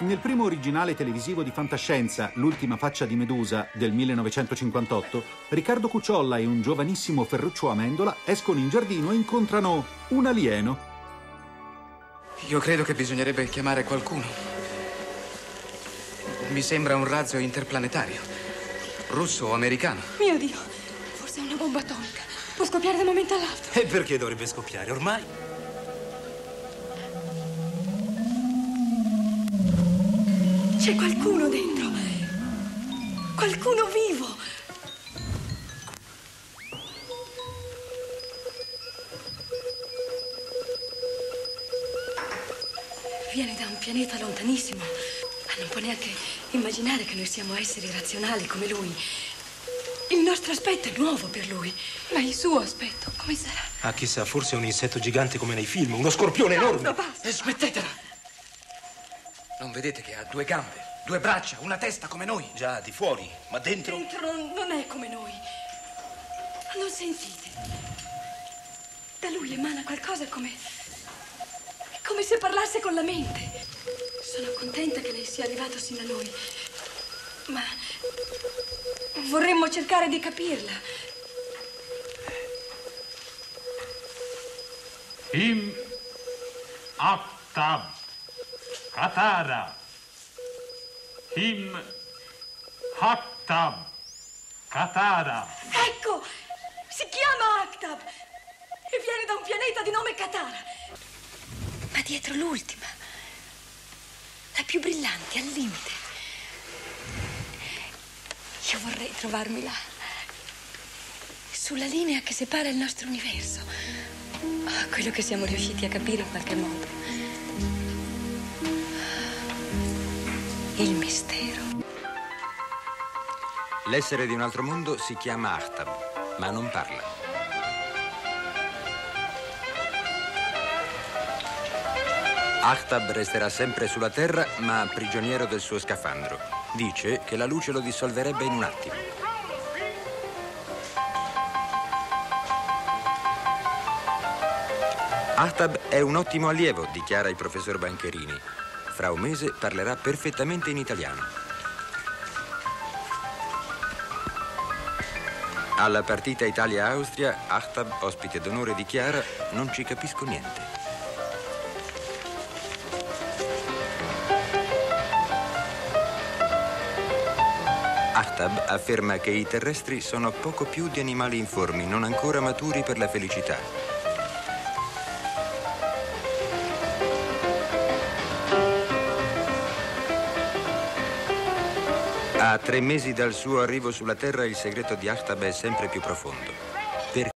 Nel primo originale televisivo di fantascienza, L'ultima faccia di Medusa, del 1958, Riccardo Cucciolla e un giovanissimo Ferruccio Amendola escono in giardino e incontrano un alieno. Io credo che bisognerebbe chiamare qualcuno. Mi sembra un razzo interplanetario. Russo o americano. Mio Dio, forse è una bomba atomica. Può scoppiare da un momento all'altro. E perché dovrebbe scoppiare ormai? C'è qualcuno dentro. Qualcuno vivo. Viene da un pianeta lontanissimo, ma non può neanche immaginare che noi siamo esseri razionali come lui. Il nostro aspetto è nuovo per lui. Ma il suo aspetto, come sarà? Ah, chissà, forse è un insetto gigante come nei film, uno scorpione enorme. No, basta. Smettetela! Non vedete che ha 2 gambe, 2 braccia, una testa come noi? Già, di fuori, ma dentro... Dentro non è come noi. Non sentite? Da lui emana qualcosa come se parlasse con la mente. Sono contenta che lei sia arrivato sino a noi, ma vorremmo cercare di capirla. Him Aftab Katara. Him Aftab Katara. Ecco! Si chiama Aktab e viene da un pianeta di nome Katara. Ma dietro l'ultima, la più brillante, al limite. Io vorrei trovarmi là, sulla linea che separa il nostro universo. Quello che siamo riusciti a capire in qualche modo. Il mistero. L'essere di un altro mondo si chiama Ahtab, ma non parla. Ahtab resterà sempre sulla Terra, ma prigioniero del suo scafandro. Dice che la luce lo dissolverebbe in un attimo. Ahtab è un ottimo allievo, dichiara il professor Bancherini. Fra un mese parlerà perfettamente in italiano. Alla partita Italia-Austria, Ahtab, ospite d'onore, dichiara: non ci capisco niente. Ahtab afferma che i terrestri sono poco più di animali informi, non ancora maturi per la felicità. A 3 mesi dal suo arrivo sulla Terra, il segreto di Ahtab è sempre più profondo.